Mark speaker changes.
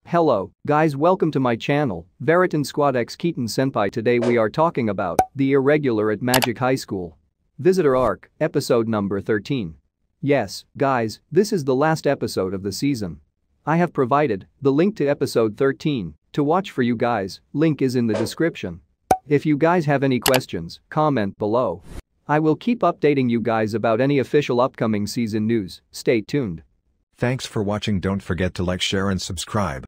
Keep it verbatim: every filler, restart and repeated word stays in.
Speaker 1: Hello, guys, welcome to my channel, Veritan Squad X Keaton Senpai. Today we are talking about the Irregular at Magic High School. Visitor Arc, episode number thirteen. Yes, guys, this is the last episode of the season. I have provided the link to episode thirteen to watch for you guys, link is in the description. If you guys have any questions, comment below. I will keep updating you guys about any official upcoming season news, stay tuned.
Speaker 2: Thanks for watching. Don't forget to like, share and subscribe.